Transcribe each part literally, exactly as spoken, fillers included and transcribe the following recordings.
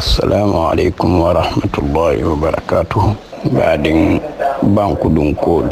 assalamu alaikum wa rahmatullahi wa barakatuh. Badin banku dun kolu,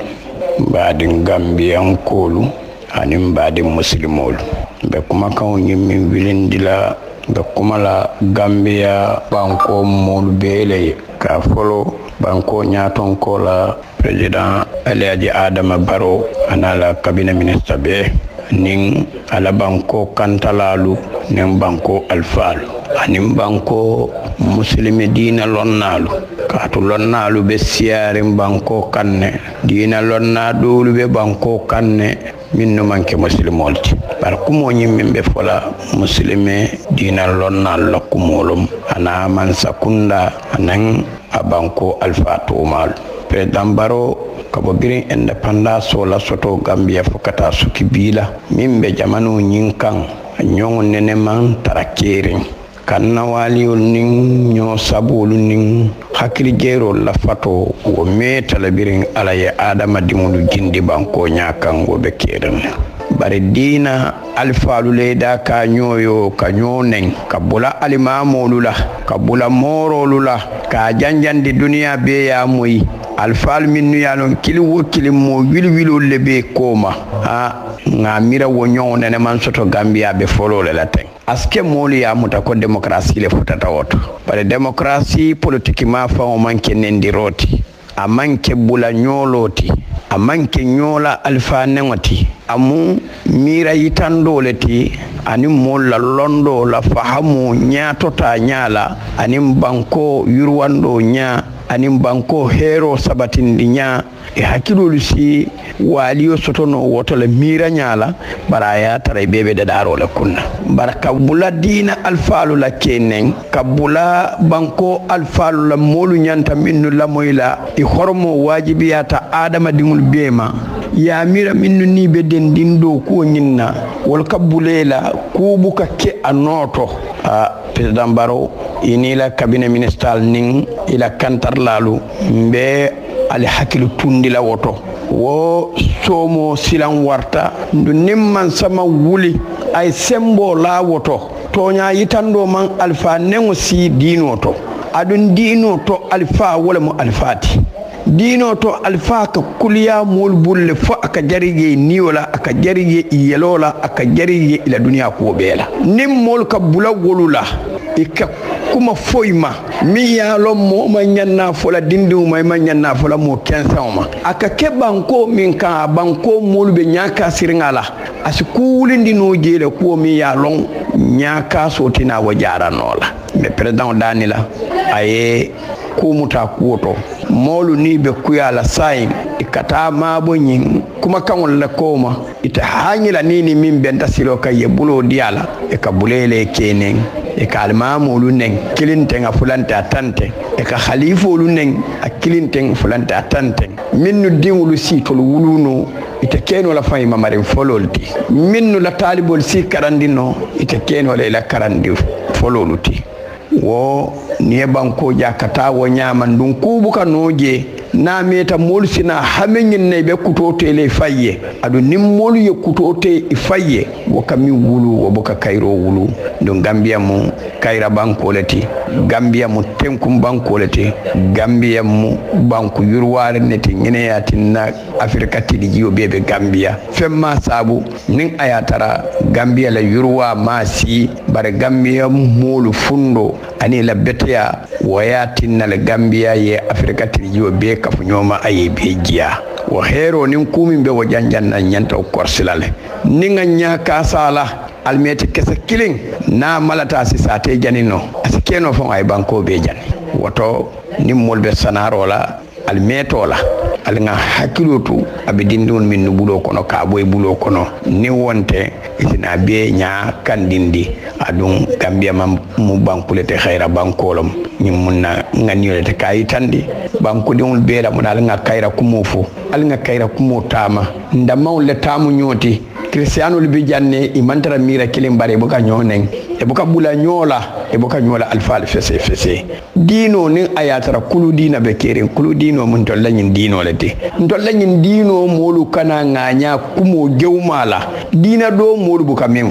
badin gambiyan kolu, anin badin muslimolu. Be kuma kan yimmin wilindila be kuma la Gambia banko molu bele ka folo banko nyaton ko la president Alhaji Adama Barrow anala cabinet ministre be ning ala banko kantalalu ning banko alfalu anin banko muslimi dina lonnalu katu lonnalu be siyarin banko kanne dina lonna dolu be banko kanne minno manke muslimolti par kumo nyimmin be fola muslime dina lonnal lakumolum ana man sakunda anan abanko alfa tumal president Barrow kabo birin independence wala soto Gambia fokata suki bila mimbe jamanu nyinkan nyong nene man tarakirin kanna waliol nin nyo sabulu nin hakili jero la fato wo meta la birin alaye adama dimulu jindi banko nyakan go be keren bare dina alfalu leda ka nyoyo ka nyonen ka bula alimamolula ka bula morolula ka janjandi duniya be ya moyi alfal minnu yalon kili wo kili mo wil wilo lebe koma ha ngamira wo nyone ne man soto Gambia be folo le laten aske moli ya muta ko demokrasi le futata woto bare demokrasi politique ma fa o manke nendi roti a manke bula nyoloti a manke nyola alfa nengoti amu mira yitando leti ani molla londo la fahamu nyatota nyala ani banko yurwando nya ani banko hero sabatindi nya e hakilolu si waliyo sotono woto le mira nyala baraya tare bebe da daro la kunna baraka bula dina alfalu la kenen kabula banko alfalu la molu nyanta minnu la moyla e hormo wajibiyata adama dingul bema ya mira minnu ni be den dindo ko nyinna wal kabulela kubuka ke anoto a president Barrow inila cabinet ministral ning ila kantar lalu mbe ali hakilu tundila woto wo somo silan warta ndu nimman sama wuli ay sembo la woto tonya yitando man alfa nengo si dino to adun dino to alfa wala mo alfati dino to alfa ka kuliya mol bulle fo aka jarige niwala aka jarige yelola aka jarige ila duniya ko bela nim mol ka bula wolula ika kuma foima mi ya lo mo ma nyanna fola dindu may ma nyanna fola mo kensama aka ke banko min ka banko mol be nyaka siringala asku ndi no jele ko mi ya long nyaka sotina wajara nola be president danila aye kumuta kuoto molu ni be kuyala sain ikata mabo nyin kuma kanwon la koma ita hanyila nini min benta silo kay bulo diala e ka bulele kenen e ka almamolu nen kilinten a fulante atante e ka khalifolu nen a kilinten fulante atante minnu dingulu sitol wuluno ite keno la fay mamare fololti minnu la talibol si karandino ite keno la karandi fololuti wo ni banko jakata wo nyama ndun kubuka noje na meta molsina hamenyin ne be kutote le fayye adu nim molu ye kutote ifayye wo kami wulu wo boka kairo wulu ndun Gambia mu kaira banko leti Gambia mu tenkum banko leti Gambia mu banku yurware neti ngene yatinna Afrika tidiyo bebe Gambia femma sabu nin ayatara Gambia la yurwa masi bare Gambia molu fundo ani la beteya wayatinna la Gambia ye Afrika tidiyo be kafu nyoma aye bejiya wa hero nin kumi be wajanjan na nyanta korsilale ninga nyaka sala almeti kese killing na malata si sate janino asikeno fon ay banko be jani woto nim molbe sanarola almetola alnga hakilotu abidindun min bulo kono ka boy bulo kono ni wonte itina be nya kandindi adun Gambia mam mu bankulete khaira bankolom nyim munna nganiyolete kay tandi banku diul beela mun alnga kayra kumufu alnga kayra kumu tama ndamaw le tamu nyoti Cristiano libi janne imantara mira kilim bare buka nyonen e buka bula nyola e buka nyola alfal fese fese dino ni ayatara kulu dina be keren kulu dino mun to lanyin dino lete to lanyin dino molu kana nganya kumo gewmala dina do molu buka memfo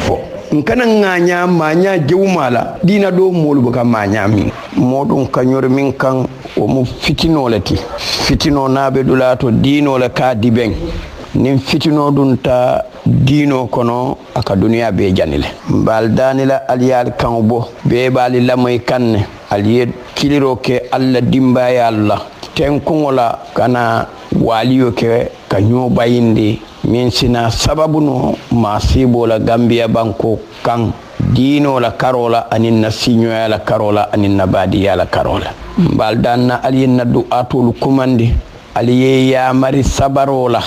nkana nganya manya jewmala dina do molu baka manya min modun kanyor min kan o mu fitino lati fitino nabe dulato dino la ka diben nin fitino dun ta dino kono aka duniya be janile bal danila aliyal kan bo be bali lamay kanne aliye kiliro ke alla dimba ya allah ten kongola kana waliyo ke kanyo bayindi min sina sababu no masibo la Gambia banko kan dino la karola anin nasinyo ya la karola anin nabadi ya la karola bal danna aliyin na du'atul kumandi aliye ya mari sabarola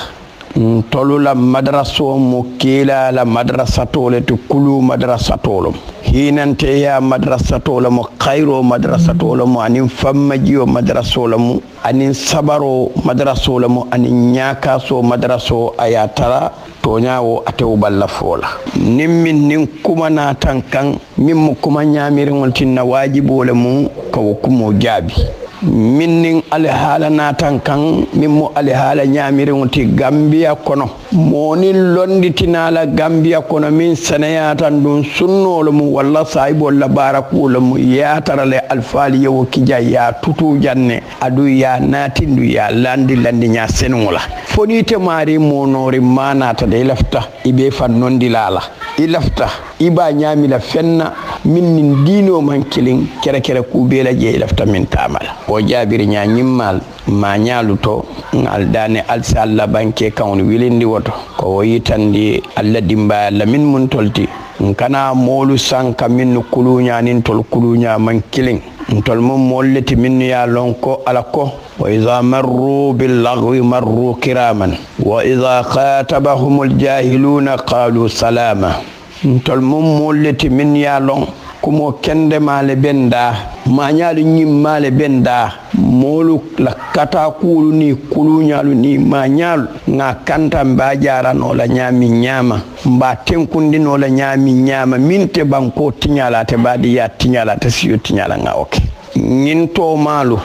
tolula madraso mo kila la madrasatole to kulu madrasatolo hinante ya madrasatolo mo khairo madrasatolo mo anin fammajiyo madrasolo mo anin sabaro madrasolo mo anin nyaka so madraso ayatara toñawo atew balla fola nimmin nin kuma na tankan min mo kuma nyamiringol tinna wajibole mu ko kumo jaabi minnin alhala natan kan mimmo alhala nyamirin ti Gambia kono monin londitinala Gambia kono min sanayatan dun sunnolo mu walla saibo la barakul mu ya tarale alfali yo kija ya tutu janne adu ya natindu ya landi landi nya senula fonite mari monori manata de lafta ibe fannondi lala ilafta iba nyamila fenna minnin dino man kilin kere kere kubela je lafta min tamala o jabiri nya nyimmal ma nyaluto ngal dane alsa alla banke kan wilindi woto ko yitandi alla dimba alla min mun tolti kana molu sanka min kulunya nin tol kulunya man kilin tol mum molleti min ya lonko ala ko wa idha marru bil lagwi marru kiraman wa idha khatabahumul jahiluna qalu salama tol mum molleti min ya lon kumo kende male benda mañalu nyim male benda molu la kata kulu ni kuluñalu ni mañalu nga kanta mba jara no la nyami nyama mba tenkundi no la nyami nyama minte banko tinyala te badi ya tinyala te siyo tinyala nga oke nyinto malu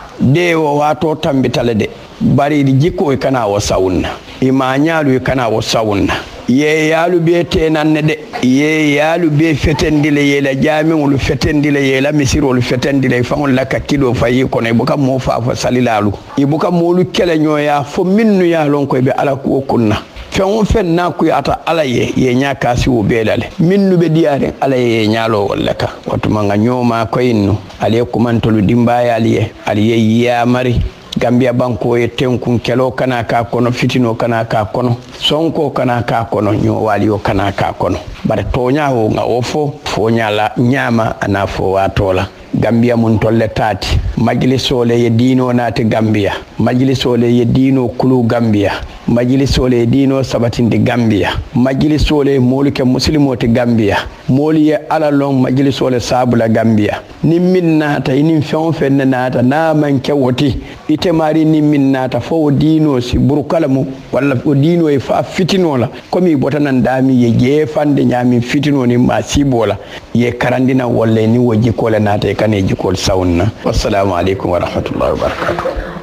dewo wato tambitale de bari di jikko e kana wo sawunna e mañalu e kana wo sawunna ye yalu be tenanne de ye yalu be fetendile yela jami'ul fetendile yela misirul fetendile fangol la kakilo fayi kono ibuka mo fa fa salilalu ibuka molu kele nyoya fo minnu ya lon ko be ala ko kunna fen fen na ku ata ala ye ye nyaka si wo belale minnu be diare ala ye nyalo walla ka watu manga nyoma ko innu ale ko mantolu dimba yaliye aliye ya mari Gambia banko e tenkun kelo kana ka kono fitino kana ka kono sonko kana ka kono nyo wali o kana ka kono bare tonya o nga ofo fo nyala nyama ana fo watola Gambia mun tolle tati majlisole ye dino nati Gambia majlisole ye dino kulu Gambia majlisole ye dino sabatindi Gambia majlisole moluke muslimoti Gambia moli ye ala long majlisole sabula Gambia ni minnata ini fen fen nata na manke woti ite mari ni minnata fo dino si burukala mu walla o dino e fa fitino la komi botanan dami ye jefande nyami fitino ni masibola ye karandina wolle ni woji kola nata kane jikol sauna wassalamu alaikum wa rahmatullahi wa barakatuh